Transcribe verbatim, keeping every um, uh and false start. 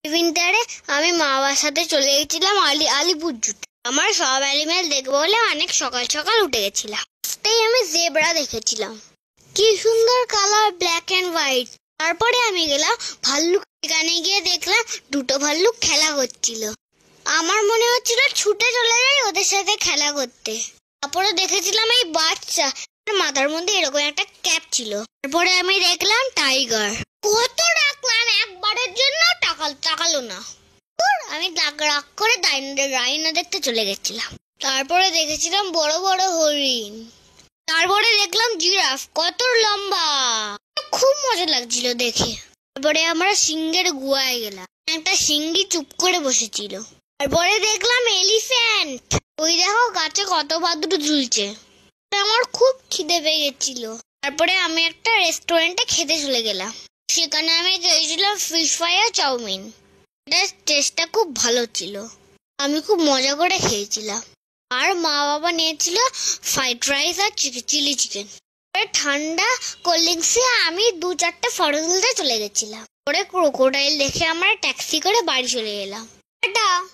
উইন্টারে আমি মা বাবার সাথে চলে গেছিলাম আলি আলিপুরজুতে। আমার সব অ্যানিমেল দেখবো বলে অনেক সকাল সকাল উঠে গেছিলাম। তাই আমি জেব্রা দেখেছিলাম, কি সুন্দর কালার, ব্ল্যাক অ্যান্ড হোয়াইট। তারপরে আমি গেলাম ভাল্লুক। এখানে গিয়ে দেখলাম দুটো ভাল্লুক খেলা করছিল। আমার মনে হচ্ছিল ছুটে চলে যাই ওদের সাথে খেলা করতে। তারপরে দেখেছিলাম এই বাচ্চা মাথার মধ্যে এরকম একটা ক্যাপ ছিল। তারপরে আমি দেখলাম টাইগার। কত ডাকলাম, একবারের জন্য টাকাল তাকালো না। আমি রাগ রাগ করে রাইনো দেখতে চলে গেছিলাম। তারপরে দেখেছিলাম বড় বড় হরিণ। তারপরে দেখলাম জিরাফ, কত লম্বা, খুব মজা লাগছিল দেখে। তারপরে আমরা সিংহের গুহায় গেলাম। একটা সিংহী চুপ করে বসেছিল। তারপরে দেখলাম এলিফ্যান্ট, ওই দেখো গাছে কত বাদুড় ঝুলছে। আমার খুব খিদে পেয়ে গেছিল। তারপরে আমি একটা রেস্টুরেন্টে খেতে চলে গেলাম। সেখানে আমি খেয়েছিলাম ফিশ ফ্রাই আর চাউমিন। এটার টেস্টটা খুব ভালো ছিল, আমি খুব মজা করে খেয়েছিলাম। আর মা বাবা নিয়েছিল ফ্রাইড রাইস আর চিলি চিকেন। ঠান্ডা কোল্ড ড্রিঙ্কসে আমি দু চারটে ফটো তুলতে চলে গেছিলাম। পরে ক্রোকোডাইল দেখে আমরা ট্যাক্সি করে বাড়ি চলে এলাম। টাটা।